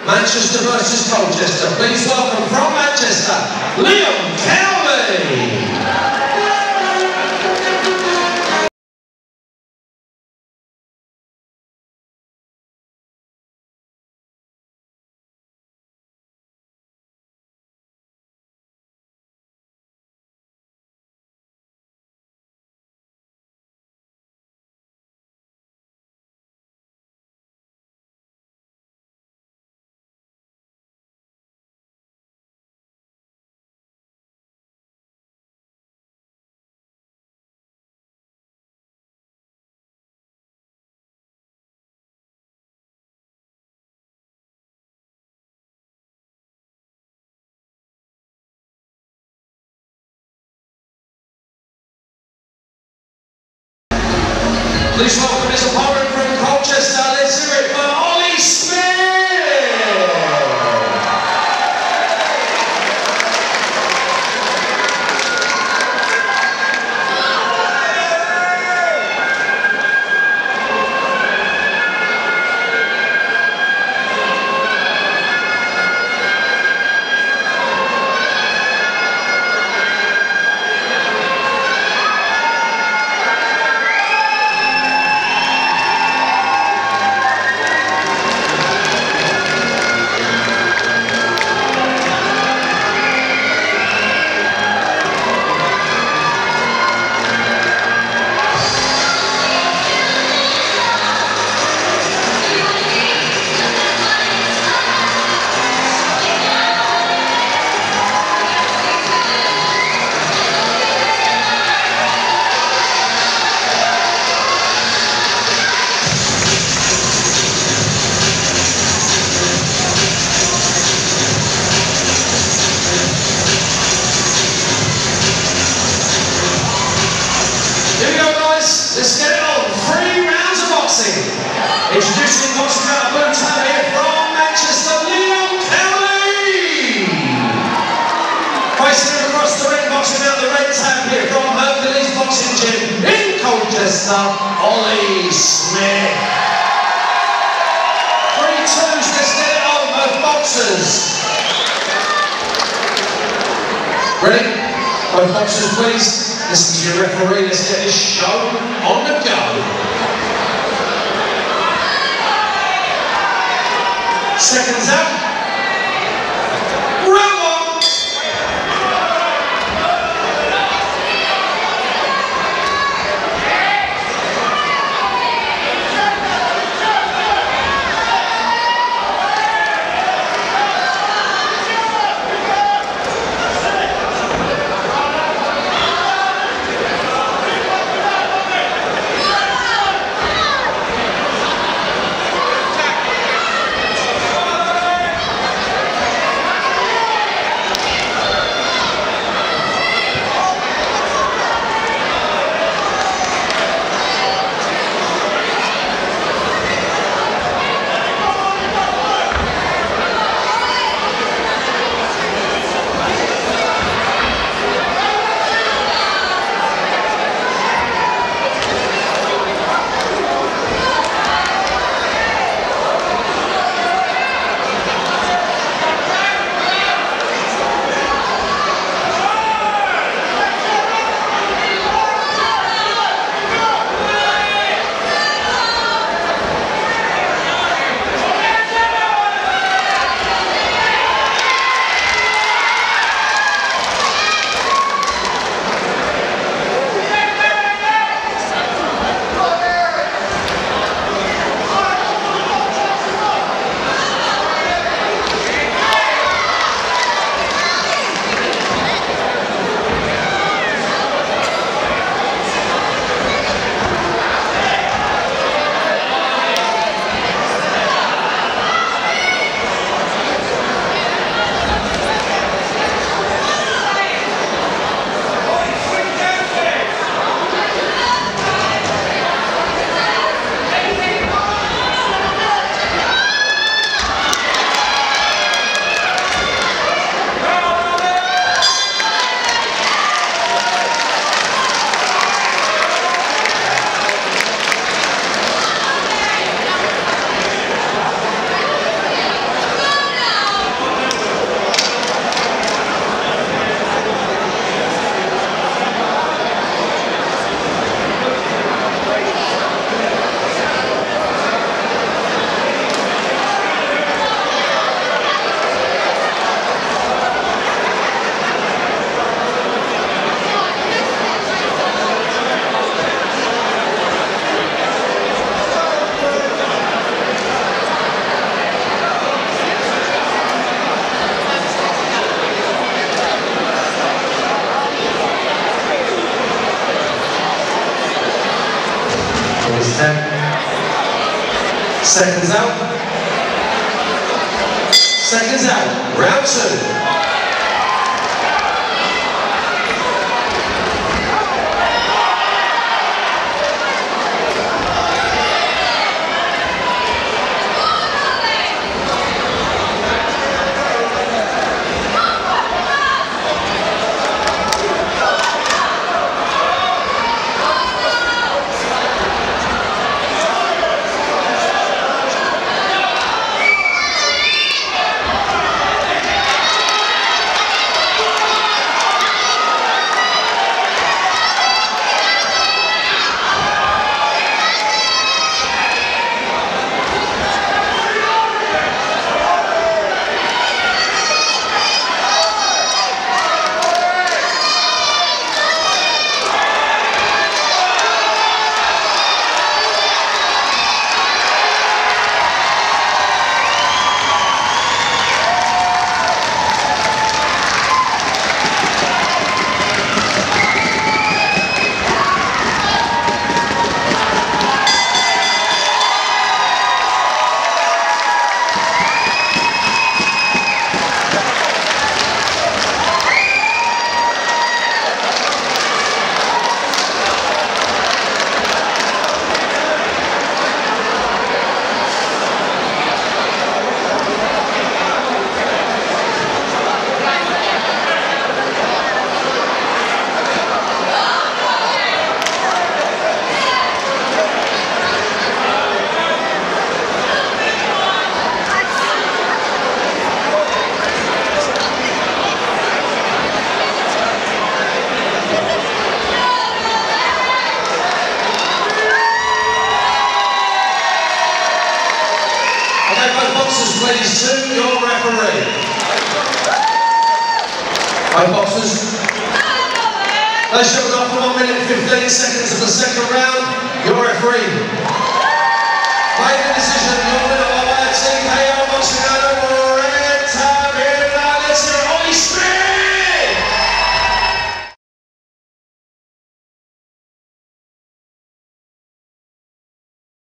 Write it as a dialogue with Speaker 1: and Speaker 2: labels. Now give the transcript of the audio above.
Speaker 1: Manchester versus Colchester. Please welcome from Manchester, Liam Cowley. Please welcome his opponent from Colchester. Let's hear it for Ollie Smith. Let's get it on. 3 rounds of boxing. Introducing boxing out of blue tab here from Manchester, Liam Cowley. Facing him across the ring, boxing out the red tab here from Hercules Boxing Gym in Colchester, Ollie Smith. 3 twos, let's get it on, both boxers. Ready? Both boxers, please. Listen to your referee, let's get this show on the go. Seconds up. Round 1. is 10. Seconds out. Seconds out. Round 2. Please, to your referee. Both boxers. Let's show it off for 1 minute 15 seconds of the second round. Your referee.